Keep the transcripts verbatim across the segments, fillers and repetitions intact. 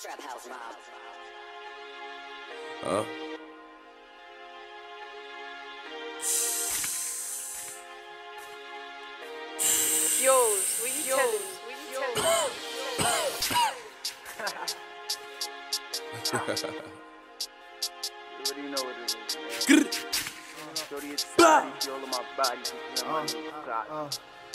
Trap house mob. Huh? Yo's, what you tell us? What you tell us? You already know what it is, man. Shorty, it's body, all of my body, you know, my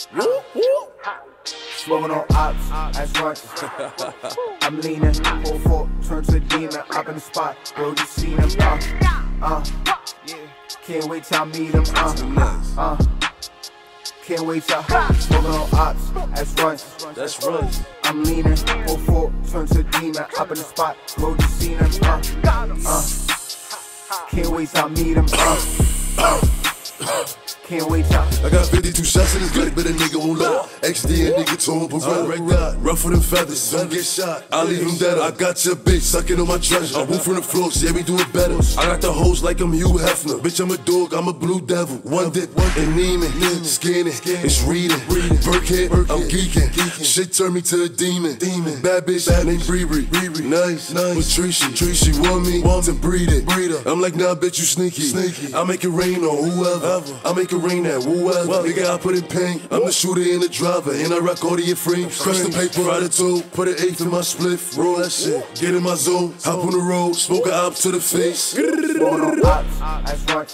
Smoking on ops, that's right. I'm leaning, full four, turn to a demon, up in the spot, bro, you seen him, uh, uh, can't wait till I meet him, uh, uh, can't wait till I, smoking on ops, that's right. That's right. I'm leaning, full four, turn to a demon, up in the spot, bro, you seen him, uh, uh, can't wait till I meet him, uh, uh, can't wait till I got fifty-two shots in this gun, but a nigga won't let up. X D and nigga told him, but right, right, rougher than feathers. Don't get shot, I leave him dead. I got your bitch sucking on my treasure. I move from the floor, yeah, we do it better. I got the hoes like I'm Hugh Hefner. Bitch, I'm a dog, I'm a blue devil. One dip, and Neiman, skinning, it's reading. Burkhead, I'm geeking. Shit turned me to a demon. Bad bitch named Bree Nice, nice. Patricia, Patricia want me to breed it. I'm like, nah, bitch, you sneaky. I make it rain on whoever. I make it rain at whoever. Nigga, I put in pain. I'm the shooter and the driver, and I rock all the frames. Crush the paper out of toe, put an eighth in my spliff. Roll that shit, get in my zone, hop on the road, smoke a op to the face. Smoking on ops, that's right.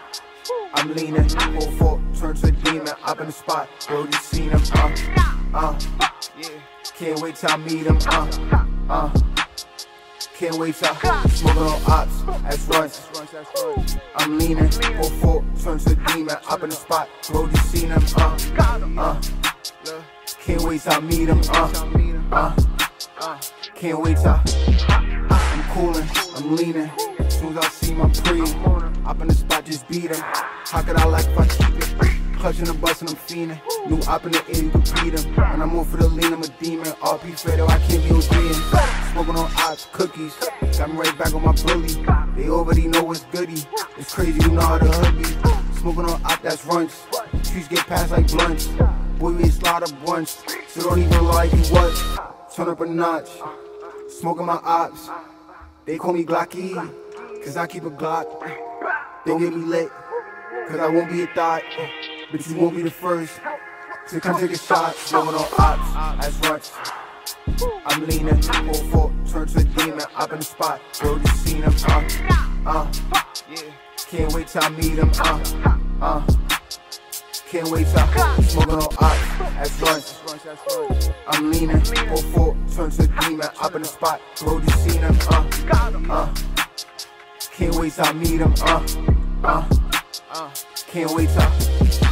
I'm leaning, full four, turn to a demon, up in the spot, bro, you seen him, uh, uh, can't wait till I meet him, uh, uh, can't wait till I, smoking on ops, that's right. I'm leaning, full four, turn to a demon, up in the spot, bro, you seen him, uh, uh, can't wait till I meet him, uh, uh, can't wait till I, I'm coolin', I'm leaning, as soon as I see my pre, up in the spot, just beat him. How could I like if I keep it? Clutching the bus and I'm fiending. New up in the air, you can beat him. When I'm on for the lean, I'm a demon. R P Fredo, I can't be ODing. Smoking on ops, cookies. Got me right back on my bully. They already know what's goody. It's crazy, you know how the hood be. Smoking on op, that's runts. Trees get passed like blunts. Boy, we ain't slide up once. So don't even like you was. Turn up a notch. Smoking my ops. They call me Glocky, cause I keep a Glock. Don't get me lit, cause I won't be a thought. But you won't be the first to come take a shot. Smoking on ops, that's right. I'm leaning, full four, turn to a demon, up in the spot. Bro, you seen him, uh, uh, can't wait till I meet him, uh, uh, can't wait till I, smoking on ops, that's right. I'm leaning, full four, turn to a demon, up in the spot. Bro, you seen him, uh, uh, can't wait till I meet him, uh, uh, can't wait till I